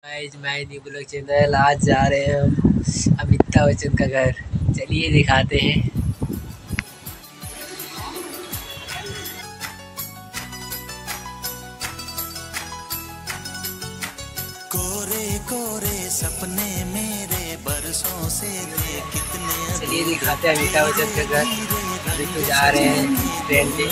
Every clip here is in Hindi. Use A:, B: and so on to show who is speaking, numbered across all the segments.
A: Guys my new blog channel. आज जा रहे हैं हम अमिताभ बच्चन का घर। चलिए दिखाते हैं।
B: कोरे कोरे सपने मेरे बरसों से थे कितने।
A: चलिए दिखाते हैं अमिताभ बच्चन का घर। अभी तो जा रहे हैं ट्रेन पे।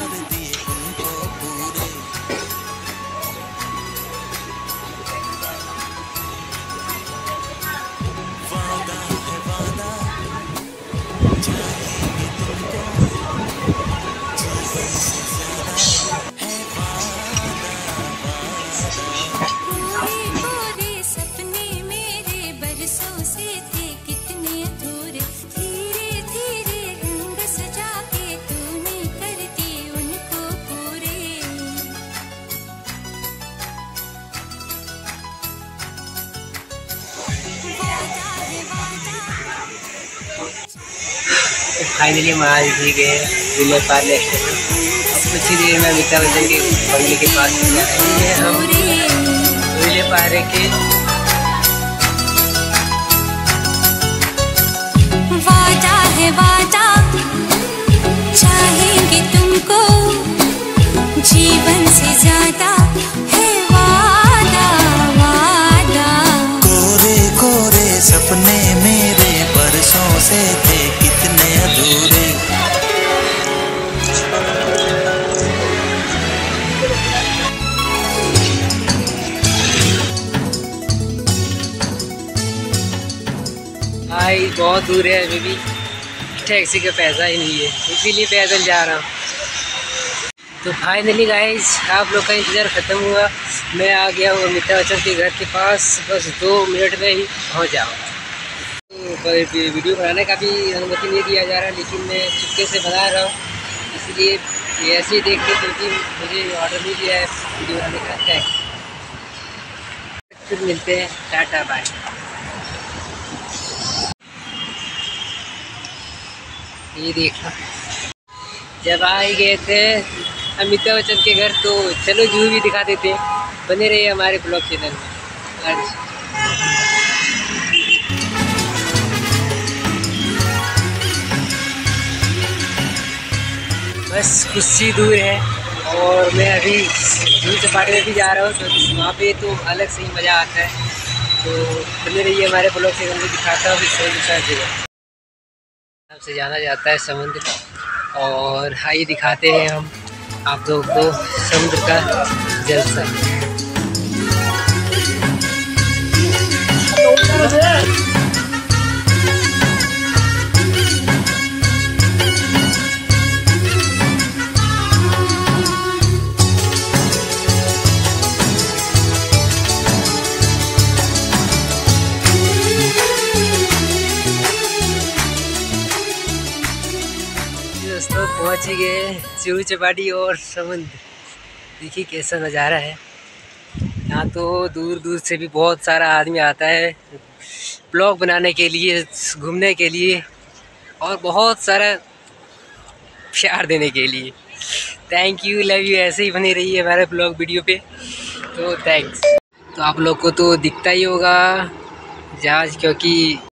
A: फाइनली हम आज भी गए विले पार्ले स्टेशन। अब कुछ ही देर में अमिताभ बच्चन के बंगले के पास जा रहे हैं हम विले पार्ले के।
C: वादा है वादा, चाहेंगे तुमको जीवन से ज्यादा है वादा वादा।
B: कोरे कोरे सपने मेरे बरसों से थे कितने अधूरे।
A: भाई बहुत दूर है, अभी भी टैक्सी का पैसा ही नहीं है, इसीलिए पैदल जा रहा हूँ। तो फाइनली गाइस आप लोग का इंतज़ार ख़त्म हुआ। मैं आ गया हूँ अमिताभ बच्चन के घर के पास। बस 2 मिनट में ही पहुँच जाऊँगा। तो वीडियो बनाने का भी अनुमति नहीं दिया जा रहा, लेकिन मैं चुपके से बना रहा हूँ, इसलिए ऐसे ही देखते क्योंकि मुझे ऑर्डर नहीं दिया है वीडियो बनाने का। थैंक्स। फिर मिलते हैं, टाटा बाय। ये देखो जब आ ही गए थे अमिताभ बच्चन के घर, तो चलो जू भी दिखा देते हैं। बने रहिए हमारे ब्लॉग चैनल में। आज बस कुछ ही दूर है और मैं अभी जू चौपाटी में भी जा रहा हूँ, तो वहाँ पे तो अलग से ही मज़ा आता है। तो बने रहिए हमारे ब्लॉग चैनल में, दिखाता हूँ दूसरा जगह से जाना जाता है समुद्र। और आइए दिखाते हैं हम आप लोगों को समुद्र का जलसा। दोस्तों पहुँच ही गए जुहू चौपाटी और समुद्र। देखिए कैसा नज़ारा है। यहाँ तो दूर दूर से भी बहुत सारा आदमी आता है ब्लॉग बनाने के लिए, घूमने के लिए और बहुत सारा प्यार देने के लिए। Thank you, love you. ऐसे ही बनी रही है हमारे ब्लॉग वीडियो पे, तो थैंक्स। तो आप लोग को तो दिखता ही होगा जहाज़, क्योंकि